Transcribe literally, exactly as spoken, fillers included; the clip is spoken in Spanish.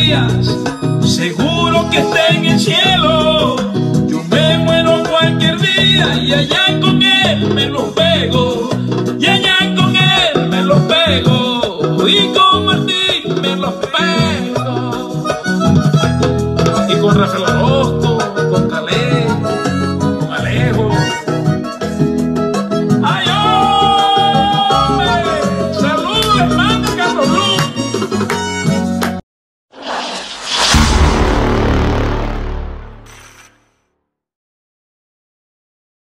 días, seguro que está en el cielo. Yo me muero cualquier día y allá con él me los pego, y allá con él me los pego, y con Martín me los pego, y con Rafael